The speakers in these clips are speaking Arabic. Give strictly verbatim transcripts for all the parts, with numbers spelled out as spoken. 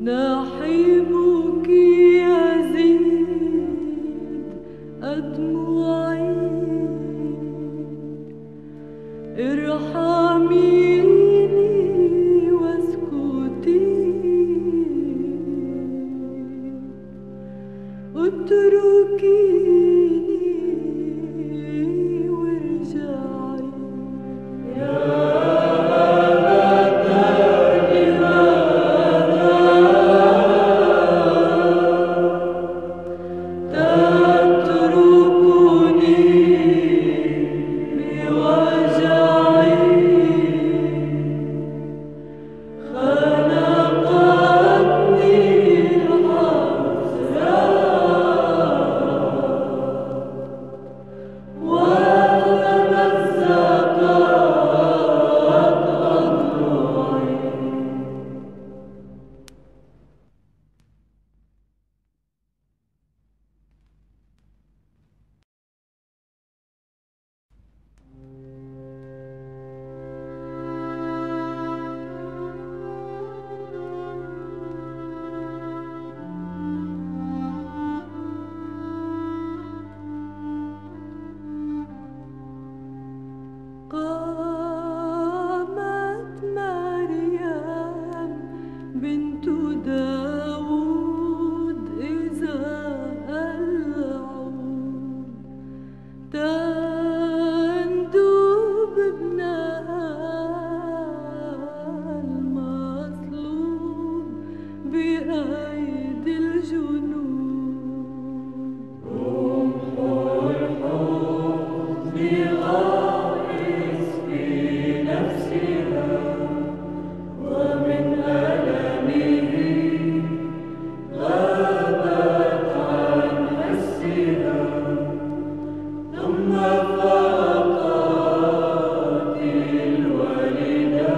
نحيبك يزيد أدمعي ارحميني واسكتي اتركيني وارجعي قامت مريم بنت داود إذا العود تندب ابنها المصلوب بأيدي الجنود رمح الحزن غائص في نفسها ومن ألمه غابت عن حسها ثم فاقت الوالدة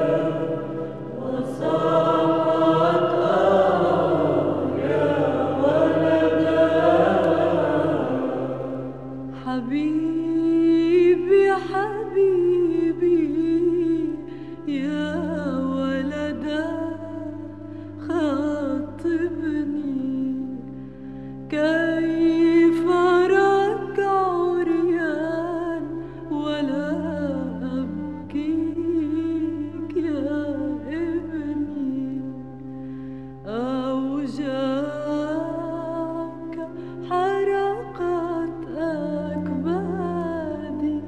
وصاحت آه يا ولدا حبيبي حبيبي يا ولدا خاطبني كيف ركع عريان ولا أبكيك يا ابني أوجاعك حرقت أكبادي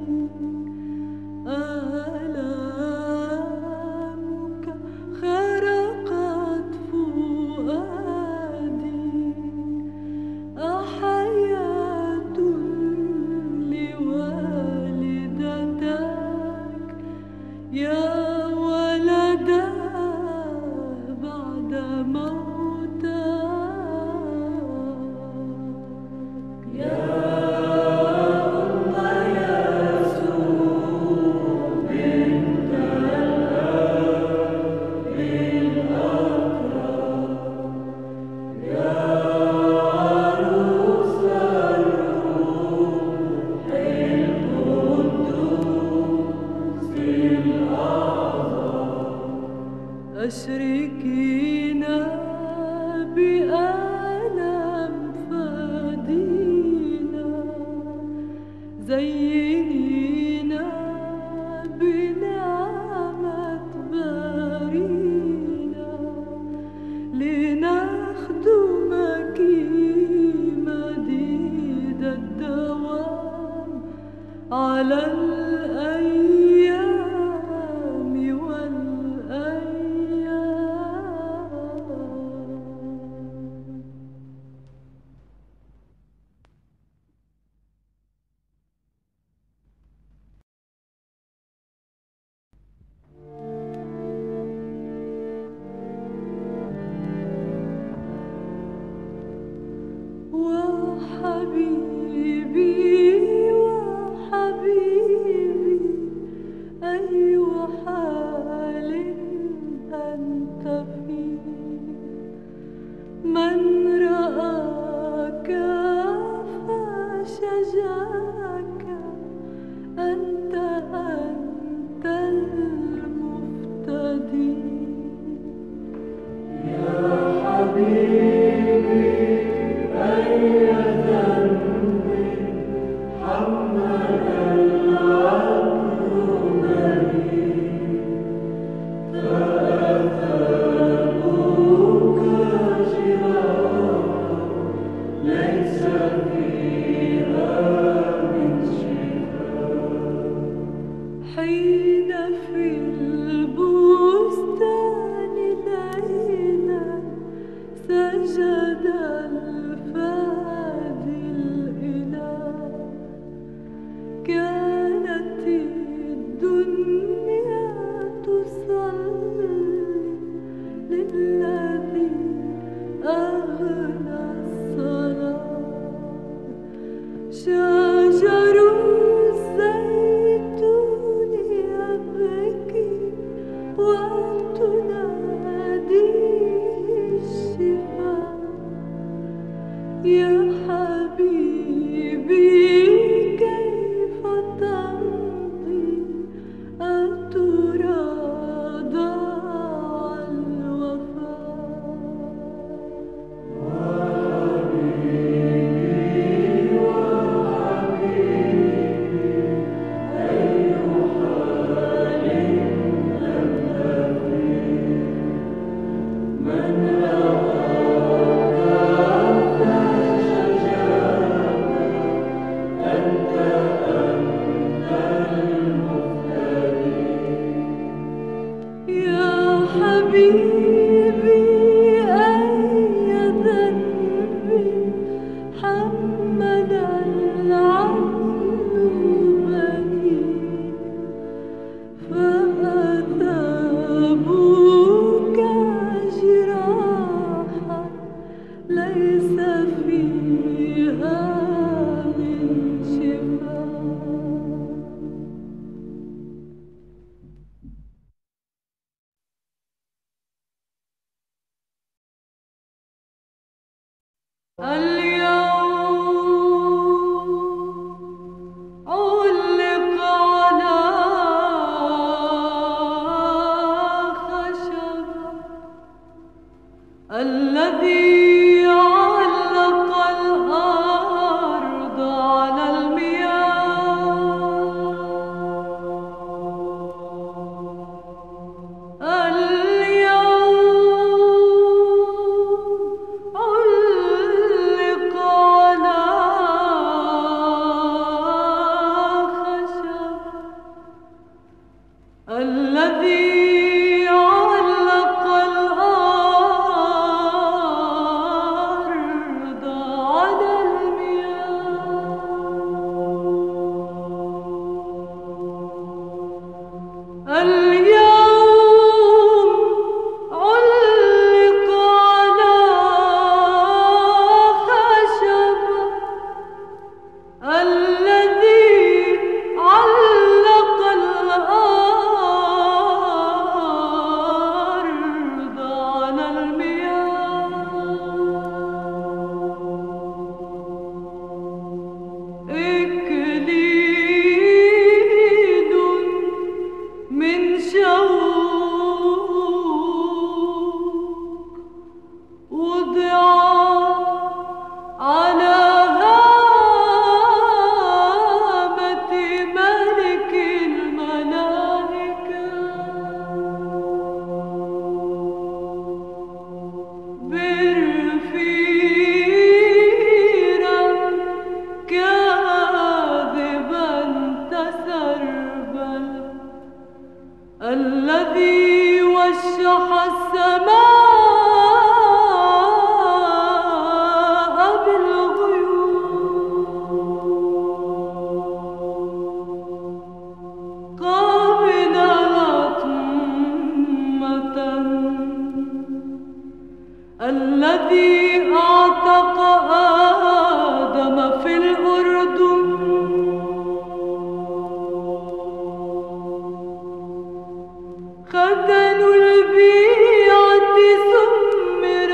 آلامك خرقت فؤادي أحياة لوالدتك يا ولدا بعد موتك يا أم يسوع بنت الأب الأكرم يا عروس الروح القدوس الأعظم أشركينا بألم فادينا زينينا بنعمة بارينا لنخدمك مديد الدوام على الأيام والأيام وحبيبي وحبيبي أي حال أنت فيه من رآك فشجاك أنت أنت المفتدي يا حبيبي حين في البستان ليلا سجد الفادي الإله، كانت الدنيا تصلي للذي أغنى الصلاة. شجر الزيتون يبكي وتناديه الشفاء، يا حبيبي كيف تمضي أترى ضاع الوفاء. يا حبيبي أي ذنب حمل العقل بني، فأثابوك جراحا ليس فيها من شفاء. اليوم علق على خشبة الذي علق الأرض على المياه. اليوم علق على خشبة الذي علق الأرض على المياه. اليوم علق على خشبة الذي علق الأرض على المياه. إكليل من شوق وضع على هامة ملك الملائكة، برفيرا كاذبا تسربل، الذي وشح السماء بالغيوم، قابل لطمة الذي أعتق آدم في الأردن، خدن البيعة سمر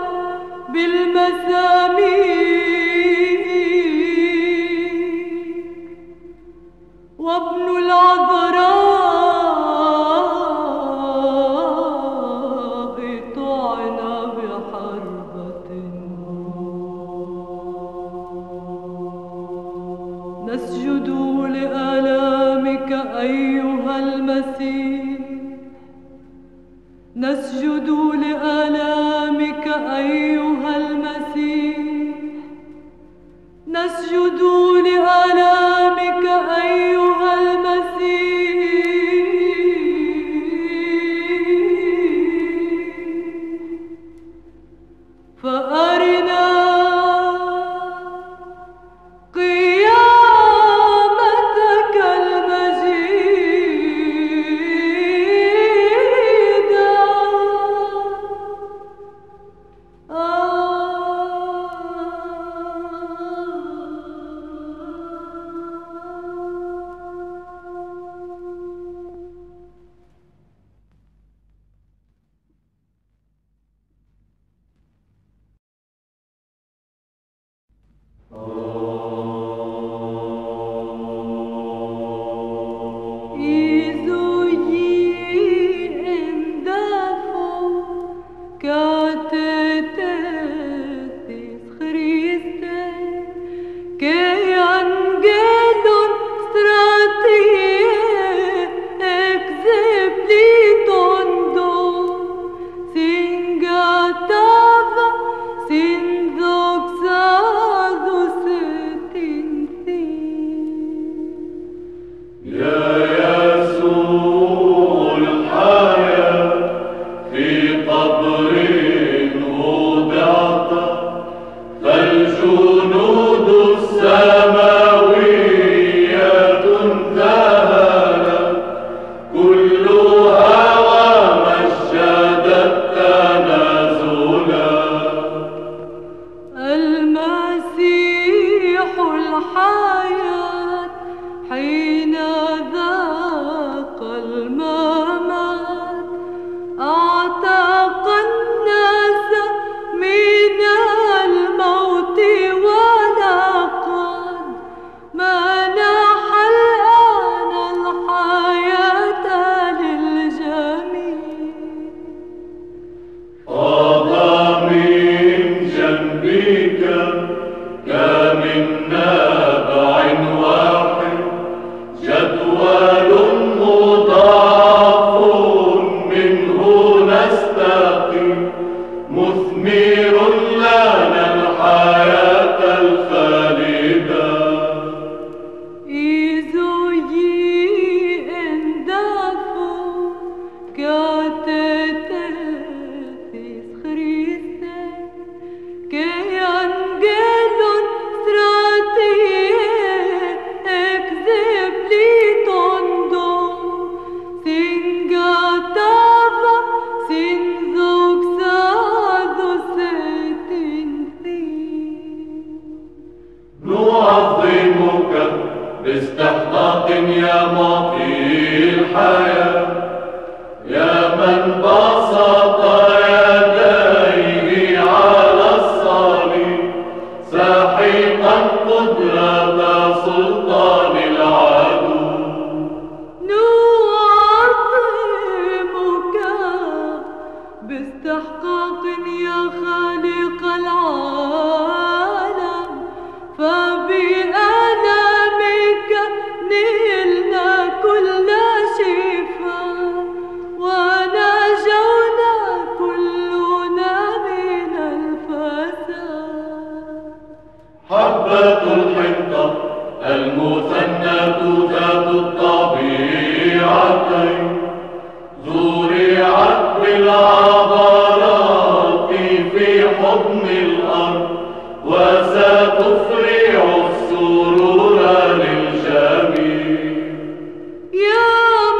بالمسامير، وابن العذراء طعن بحرب نسجد لآلامك أيها المسيح، نسجد لآلامك أيها المسيح، فأرنا قيامتك المجيدة. باستحقاق يا معطي الحياة، يا من بسط يديه على الصليب ساحقا قدرة سلطان العدو. نعظمك باستحقاق يا خالق العالم، فبألمك نلنا كل شفاء ونجونا كلنا من الفساد. حبة الحنطة المثناة ذات الطبيعتين زرعت بالعبرات في حضن الأرض وستفرع السرور للجميع. يا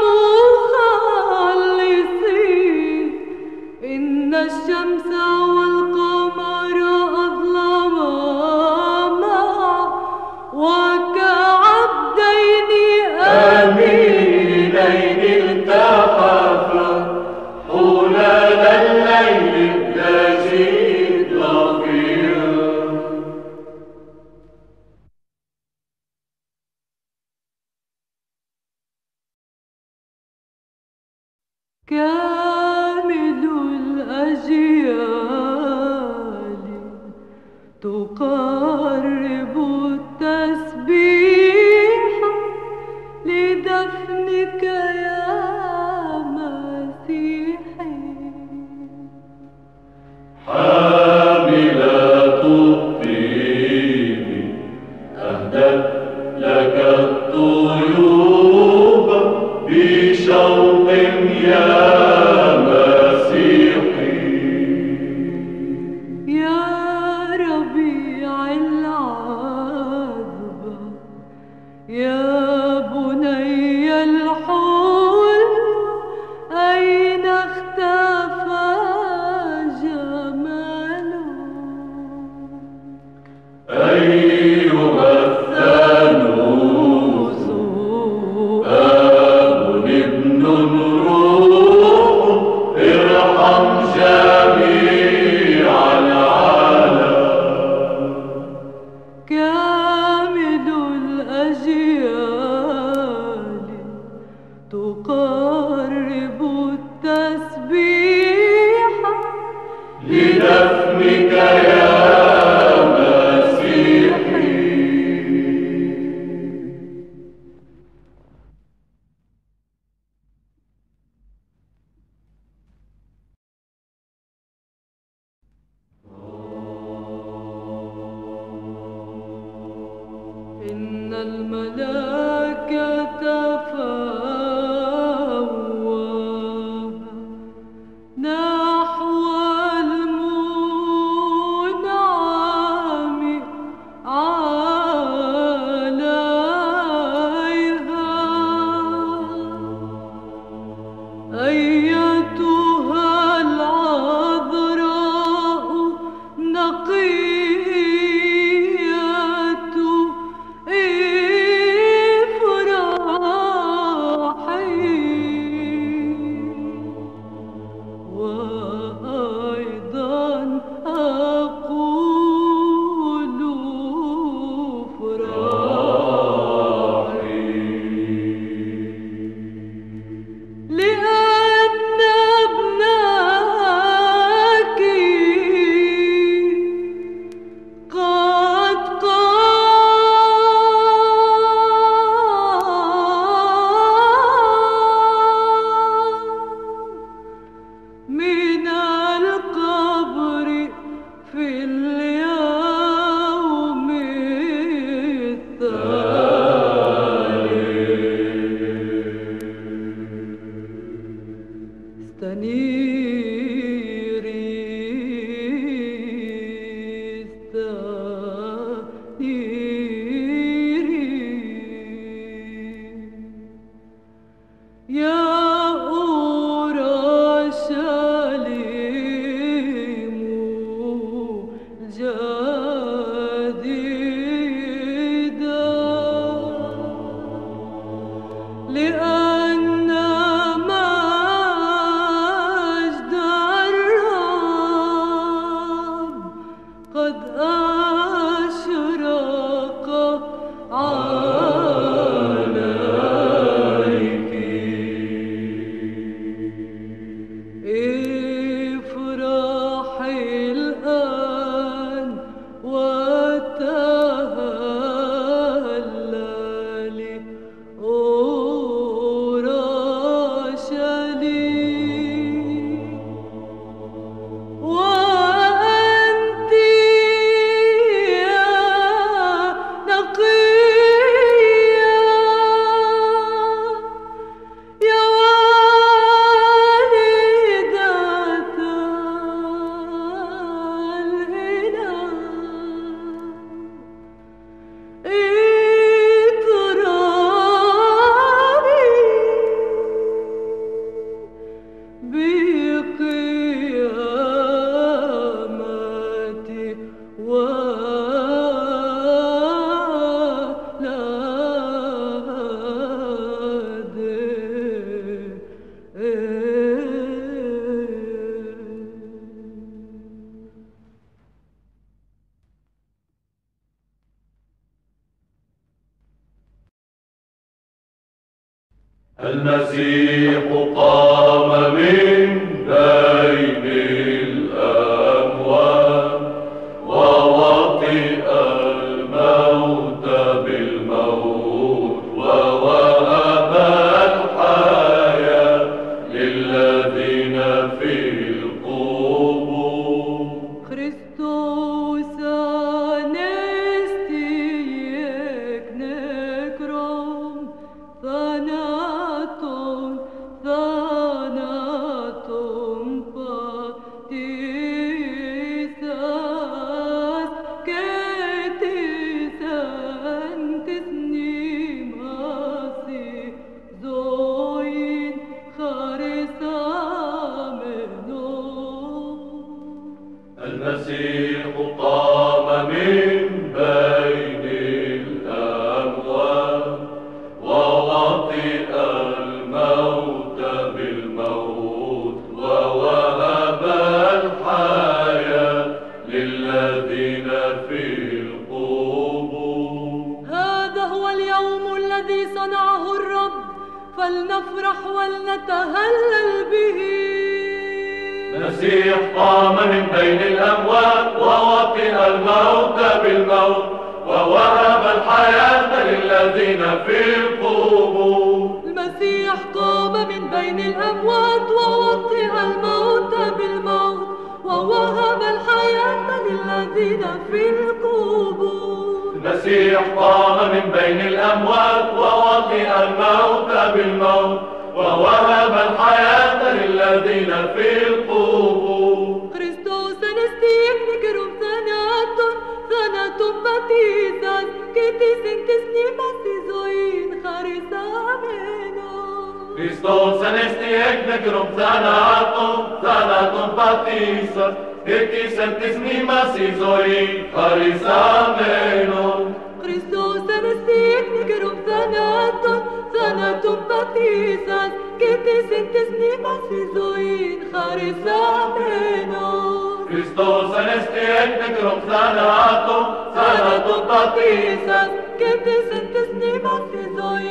مخلصي، إن الشمس والقمر أظلما معا وكعبدين أمينين التحفا حلال الليل الدجيد رفيعا. كامل الأجيال لدفنك يا مسيحي. إن الملاك تفاوى نحو المنعم عليها. أيتها العذراء نقية افرحي، وأيضا أقول افرحي، لأن ابنك قد قام من القبر في اليوم الثالث. استنيري استنيري يا أورشليم الجديدة، لأن مجد الرب قد أشرق عليك. افرحي الآن وتهللي أورشليم، وأنت يا نقية يا والدة الإله، اضربي بقيامتي ولادي. المسيح قام من بين الأموات ووطئ الموت بالموت، ووهب الحياة للذين في القبور. Χριστός ανέστη εκ νεκρών, θανάτων, θανάτων πατήσας, και της εν της μνήμασι ζωήν χαρισάμενος. المسيح قام من بين الأموات ووطئ الموت بالموت، ووهب الحياة للذين في القبور. هذا هو اليوم الذي صنعه الرب، فلنفرح ولنتهلل به. المسيح قام من بين الأموات ووطئ الموت بالموت ووهب الحياة للذين في القبور. المسيح قام من بين الأموات ووطئ الموت بالموت ووهب الحياة للذين في القبور. المسيح قام من بين الأموات ووطئ الموت بالموت ووهب الحياة للذين في القبور. Χριστός ανεστίεκ νικρούμ θανάτων, θανάτων πατήσας και της εν της μνήμας τη ζωήν χαρισάμενος. Χριστός ανέστη εκ νεκρών θανάτων, θανάτων πατήσας και της εν της μνήμας η ζωή χαρισάμενος. Χριστός ανεστί εκ νικρούμ θανάτων, θανάτων πατήσας και της εν της μνήμας η ζωήν χαρισάμενος. Χριστός ανέστη εκ νεκρών θανάτων, θανάτων πατήσας και της εν της μνήμας η ζωή